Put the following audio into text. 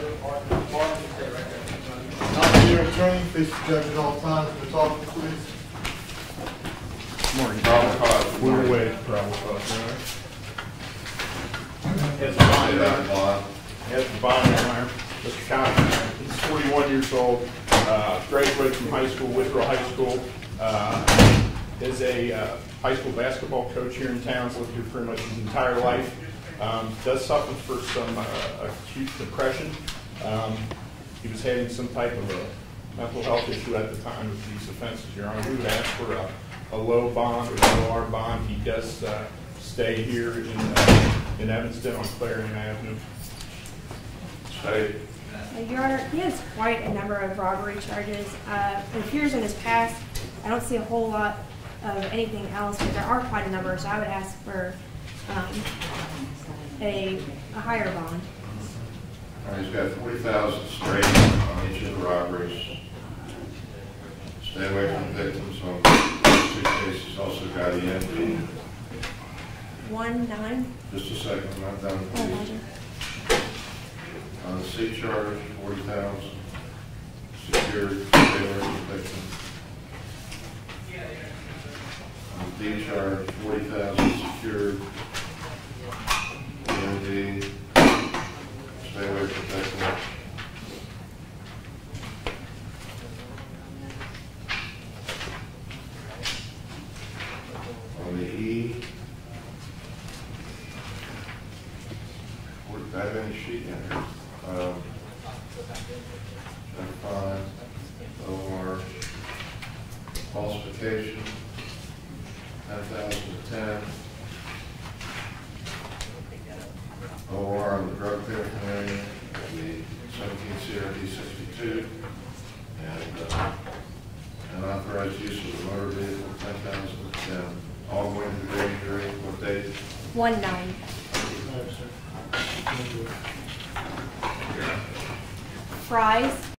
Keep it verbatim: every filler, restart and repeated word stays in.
Not your attorney, face the judge at all times. Ms. Austin, please. Morning. Probable cause. We're away. Probable cause. Has a bond. Has a bond in Mister Cottingham. He's forty-one years old. Uh, graduated from high school, Withrow High School. Uh, is a uh, high school basketball coach here in town. He's lived here pretty much his entire life. Um, does suffer for some uh, acute depression. Um, he was having some type of a mental health issue at the time of these offenses, Your Honor. We would ask for a, a low bond or a low R bond. He does uh, stay here in, uh, in Evanston on Clarion Avenue. Stay. Uh, Your Honor, he has quite a number of robbery charges. Uh, it appears in his past, I don't see a whole lot of anything else, but there are quite a number, so I would ask for um, a, a higher bond. All right, he's got forty thousand straight on each of the robberies. Stay away from victims on two cases. He's also got E M D. One nine. Just a second, I'm not done, Oh, please. Roger. On the C charge, forty thousand. Secured, stay away from victims. On the D charge, forty thousand secured. E M D. Stay away from victims. On the E, I have any sheet in here. Um, five, O R, falsification, ten thousand ten. O R on the drug paraphernalia, the seventeen C R D sixty-two, and uh, unauthorized use of the motor vehicle, ten thousand ten. All going to the grand jury. What date? One nine. Fries.